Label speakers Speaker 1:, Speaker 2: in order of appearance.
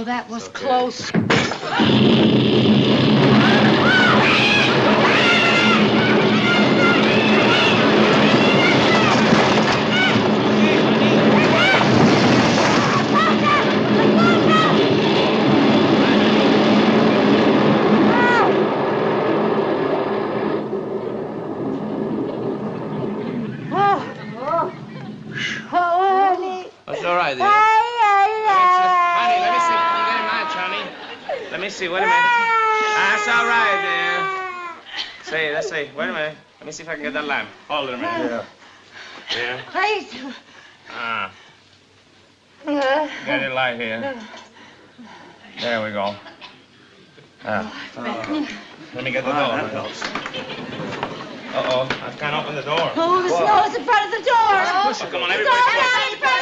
Speaker 1: Oh, that was close.
Speaker 2: That's all right, dear. Honey, let me see. Can you get a match, honey? Let me see. Wait a minute. That's all right, dear. Say, let's see. Wait a minute. Let me see if I can get that lamp. Hold it a minute. Yeah.
Speaker 1: Please.
Speaker 2: Get it light here. There we go. Let me get the door. That helps. Uh-oh. I can't open the door.
Speaker 1: Oh, the snow is in front of the door.
Speaker 2: Push it. Come on, everybody.